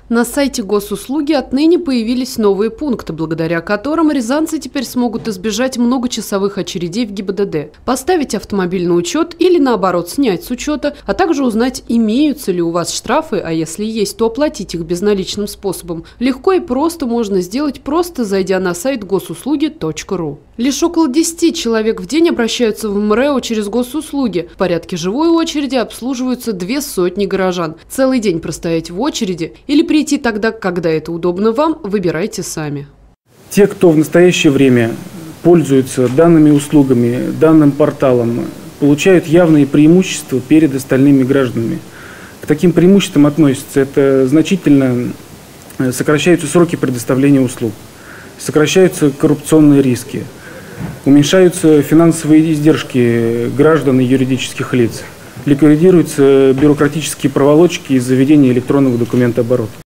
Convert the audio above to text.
На сайте госуслуги отныне появились новые пункты, благодаря которым рязанцы теперь смогут избежать многочасовых очередей в ГИБДД, поставить автомобиль на учет или, наоборот, снять с учета, а также узнать, имеются ли у вас штрафы, а если есть, то оплатить их безналичным способом. Легко и просто можно сделать, просто зайдя на сайт госуслуги.ру. Лишь около 10 человек в день обращаются в МРЭО через госуслуги. В порядке живой очереди обслуживаются 200 горожан. Целый день простоять в очереди или прийти тогда, когда это удобно вам, выбирайте сами. Те, кто в настоящее время пользуются данными услугами, данным порталом, получают явные преимущества перед остальными гражданами. К таким преимуществам относятся: это значительно сокращаются сроки предоставления услуг, сокращаются коррупционные риски, уменьшаются финансовые издержки граждан и юридических лиц, ликвидируются бюрократические проволочки из-за введения электронного документооборота.